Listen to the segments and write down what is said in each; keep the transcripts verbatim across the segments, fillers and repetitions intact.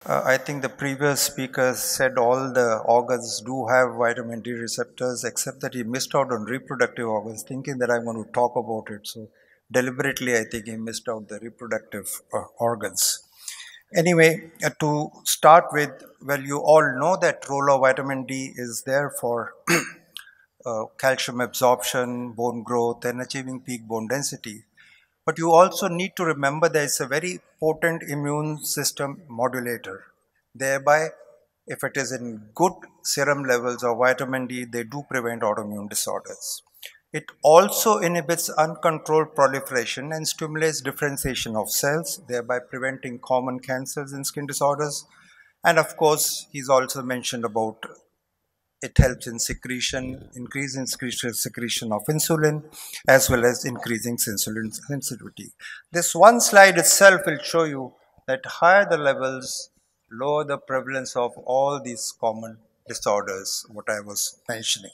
Uh, I think the previous speaker said all the organs do have vitamin D receptors, except that he missed out on reproductive organs, thinking that I'm going to talk about it. So, deliberately, I think he missed out the reproductive uh, organs. Anyway, uh, to start with, well, you all know that role of vitamin D is there for uh, calcium absorption, bone growth, and achieving peak bone density. But you also need to remember there is a very potent immune system modulator. Thereby, if it is in good serum levels of vitamin D, they do prevent autoimmune disorders. It also inhibits uncontrolled proliferation and stimulates differentiation of cells, thereby preventing common cancers and skin disorders. And of course, he's also mentioned about it helps in secretion, increase in secretion secretion of insulin, as well as increasing insulin sensitivity. This one slide itself will show you that higher the levels, lower the prevalence of all these common disorders, what I was mentioning.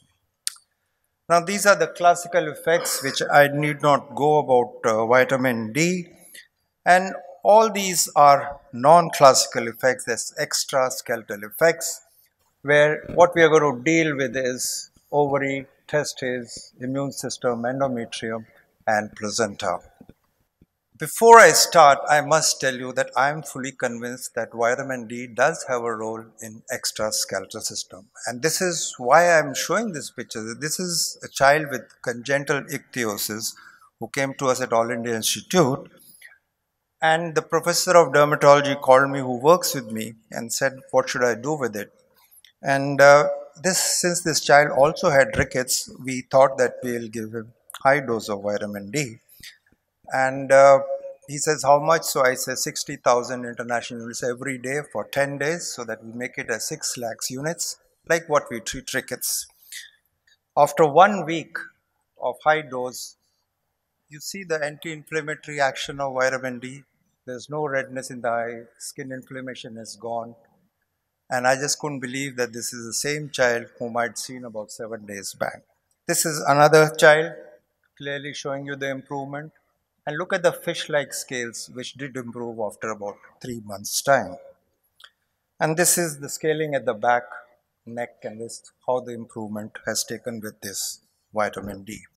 Now, these are the classical effects which I need not go about uh, vitamin D, and all these are non-classical effects, as extraskeletal effects, where what we are going to deal with is ovary, testes, immune system, endometrium, and placenta. Before I start, I must tell you that I am fully convinced that vitamin D does have a role in extraskeletal system. And this is why I'm showing this picture. This is a child with congenital ichthyosis who came to us at All India Institute. And the professor of dermatology called me, who works with me, and said, what should I do with it? And uh, this, since this child also had rickets, we thought that we'll give him high dose of vitamin D. And uh, he says, how much? So I say sixty thousand international units every day for ten days, so that we make it as six lakhs units, like what we treat rickets. After one week of high dose, you see the anti-inflammatory action of vitamin D. There's no redness in the eye, skin inflammation is gone. And I just couldn't believe that this is the same child whom I'd seen about seven days back. This is another child, clearly showing you the improvement. And look at the fish-like scales, which did improve after about three months' time. And this is the scaling at the back, neck, and this, how the improvement has taken with this vitamin D.